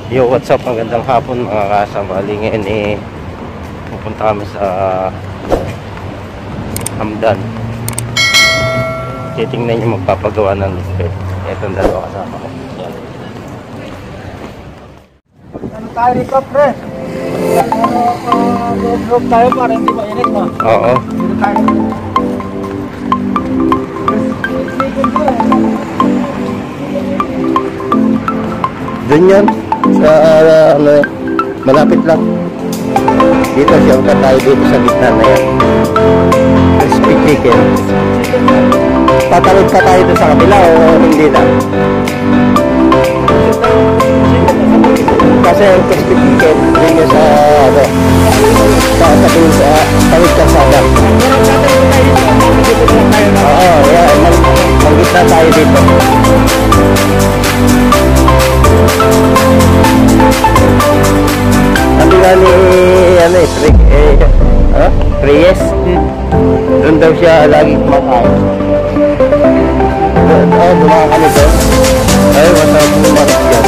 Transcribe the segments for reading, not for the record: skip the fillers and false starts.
Yo, what's up? Magandang hapon mga kasambali. Ngayon pupunta kami sa Hamdan. Titingnan yung magpapagawa ng bed. Etong dalawa kasama ko. Ano tayo rito, pre? Group tayo para hindi mainit, no? Oo. Dito tayo. Doon yan. Sa malapit lang. Dito siya tayo dito sa gitna na yan. Crispy chicken. Tatalog ka tayo doon sa kabila o hindi na? Kasi ang crispy chicken doon yung sa tawid ka sa agad. Oo, yan. Mag-gitna tayo dito. Sabi nga ni Reyes, doon daw siya lagi kumakain. Dumaan kami doon. Ay, masarap kumakas yan.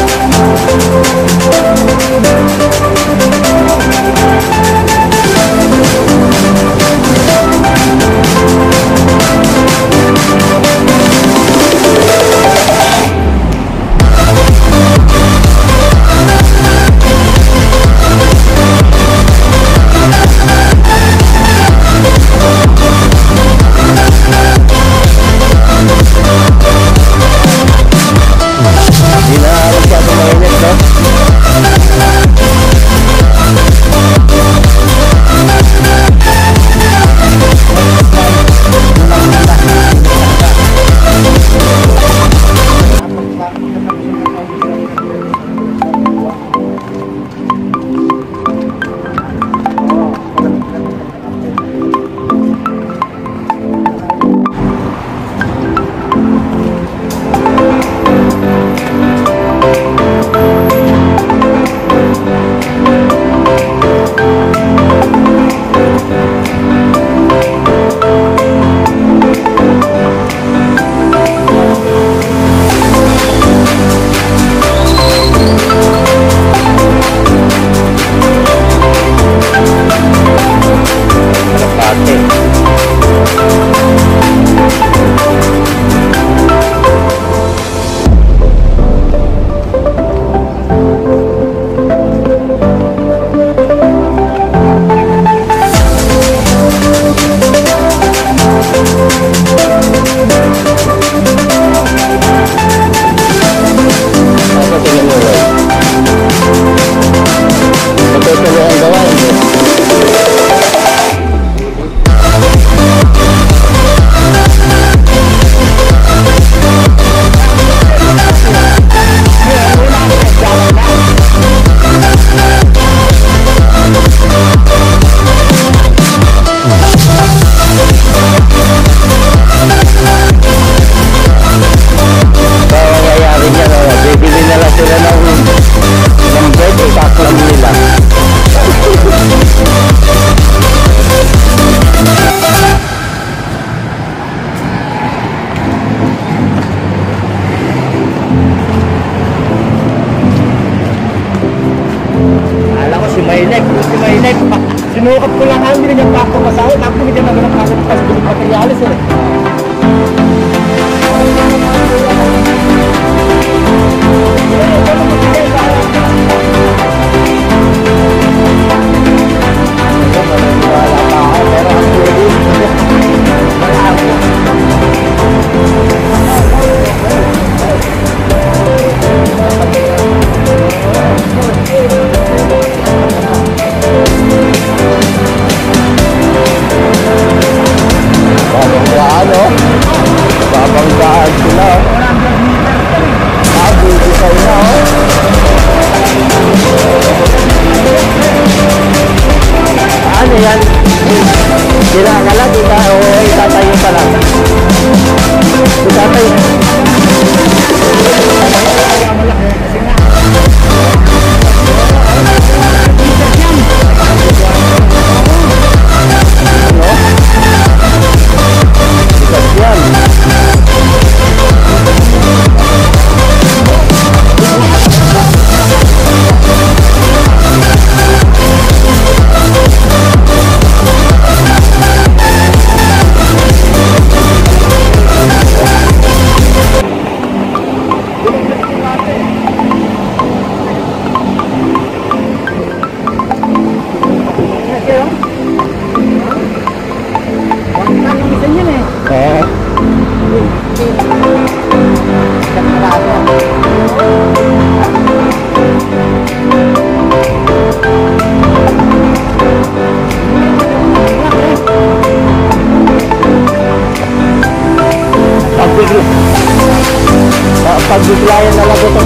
Sinukat ko lang kami, binigyan pa ako masahe, tapos binigyan na ganang kasi kasi binig materialis eh.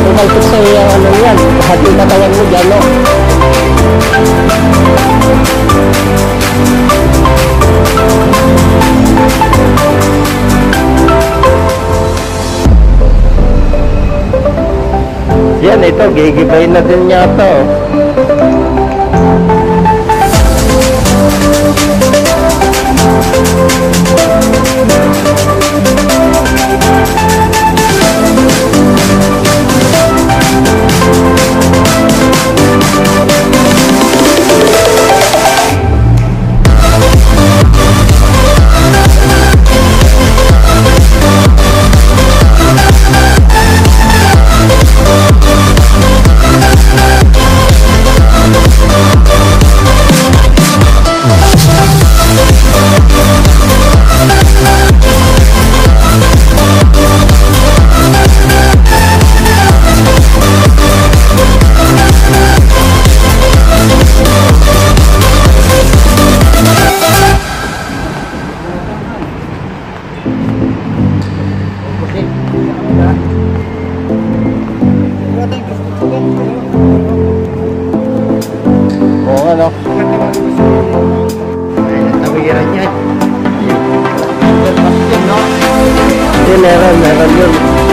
Pumalpit sa iyo, ano yan, hati katawan mo dyan, no? Yan, ito, gigibay na din yata, oh. Oo, ano? Ay, natawiran niya. Hindi, meron yun.